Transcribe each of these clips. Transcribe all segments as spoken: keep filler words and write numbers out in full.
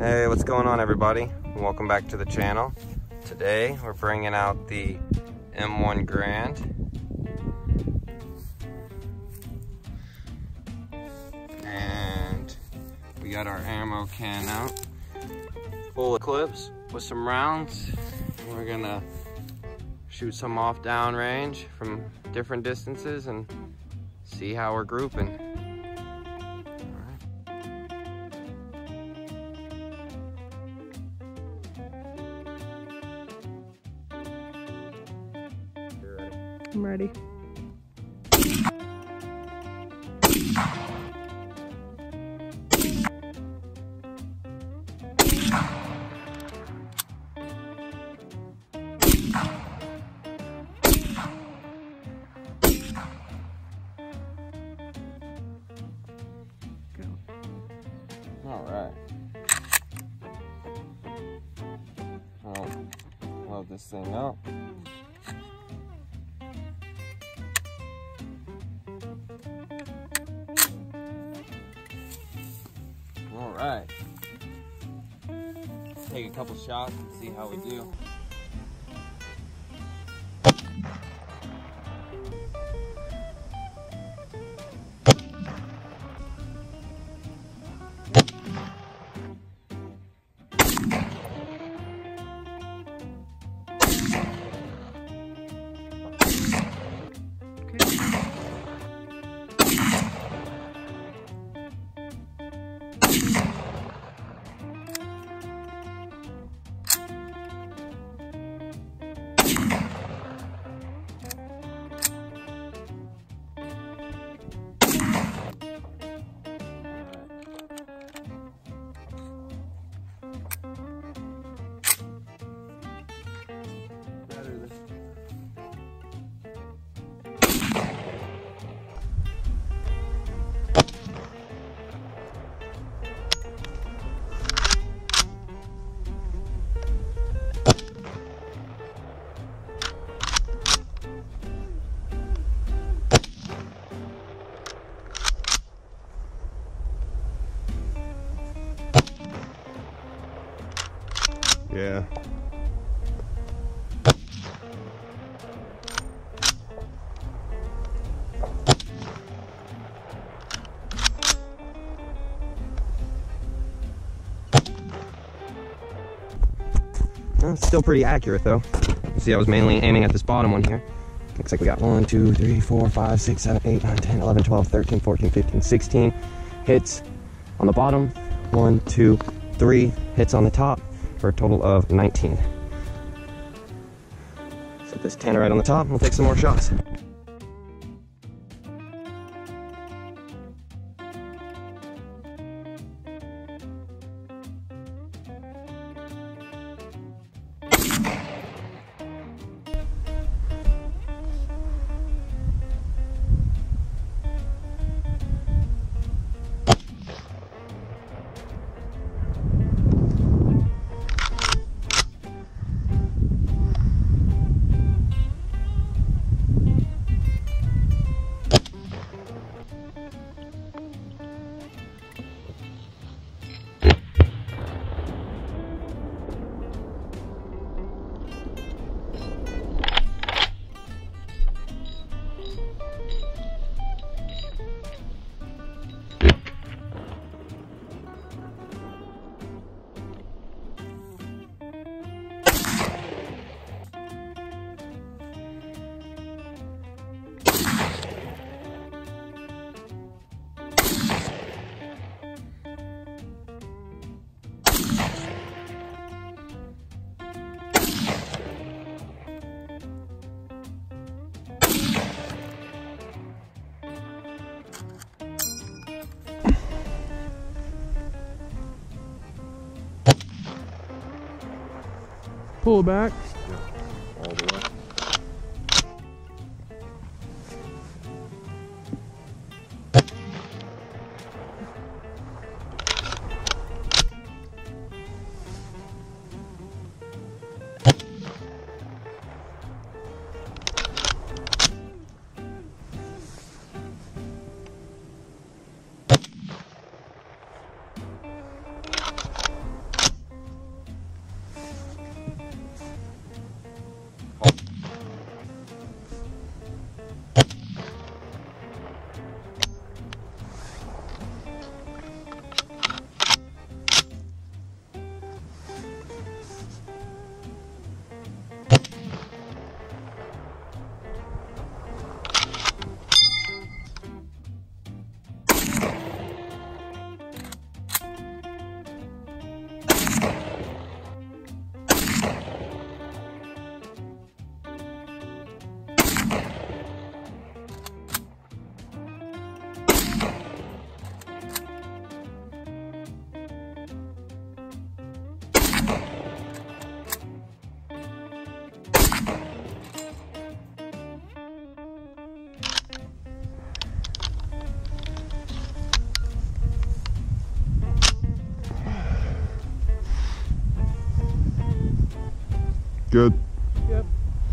Hey, what's going on, everybody? Welcome back to the channel. Today we're bringing out the M one Garand. And we got our ammo can out, full of clips with some rounds. And we're gonna shoot some off downrange from different distances and see how we're grouping. I'm ready. Go. All right. I'll load this thing up. All right. Take a couple shots and see how we do. Yeah. Well, it's still pretty accurate though. You see, I was mainly aiming at this bottom one here. Looks like we got one, two, three, four, five, six, seven, eight, nine, ten, eleven, twelve, thirteen, fourteen, fifteen, sixteen hits on the bottom. One, two, three hits on the top for a total of nineteen. Set this tannerite on the top and we'll take some more shots. Pull back. Yeah, all the way. Good. Yep.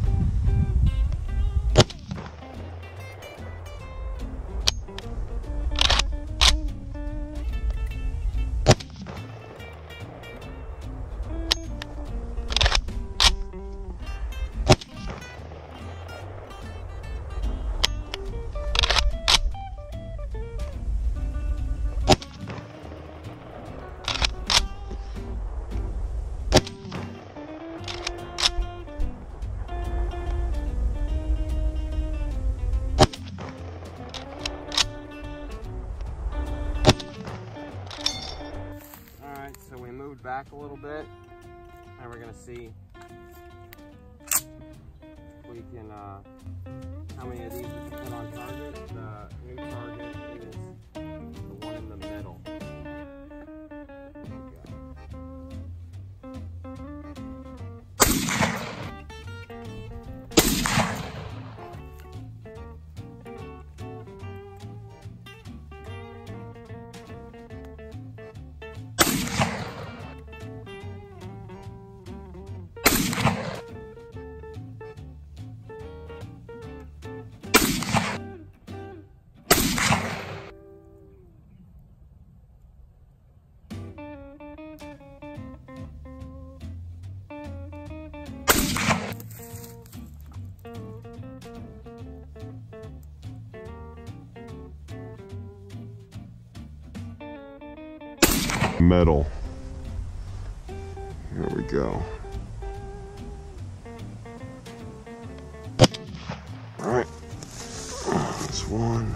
Alright, so we moved back a little bit, and we're gonna see if we can, uh, how many of these we can put on target. The new target is the one in the middle. There we go. Metal. Here we go. All right, that's one.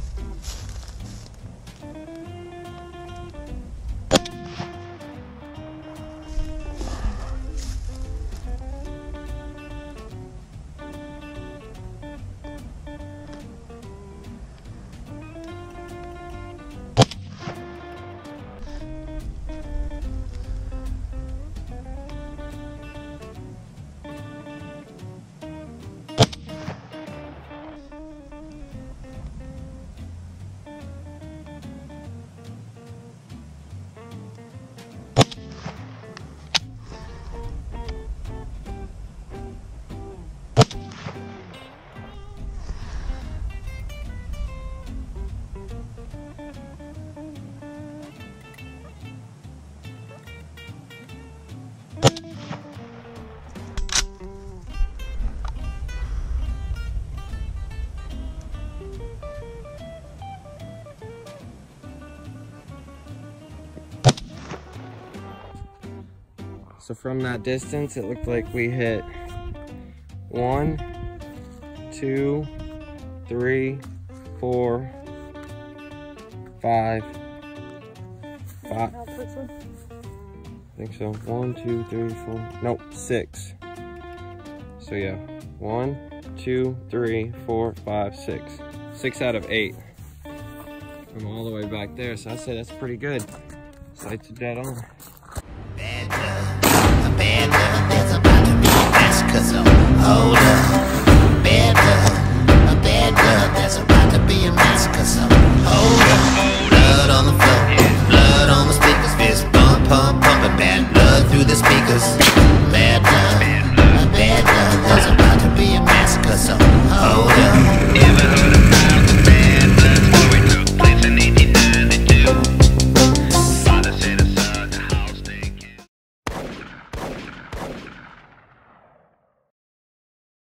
So from that distance, it looked like we hit one, two, three, four, five, five. Help this one. I think so. One, two, three, four. Nope, six. So yeah, one, two, three, four, five, six. Six out of eight. From all the way back there. So I say that's pretty good. Sights are dead on. Bad blood, a bad blood that's about to be a massacre, so hold up. Bad blood, a bad blood that's about to be a massacre, so hold up. Blood on the floor, blood on the speakers, fist pump, pump, pumping bad blood through the speakers.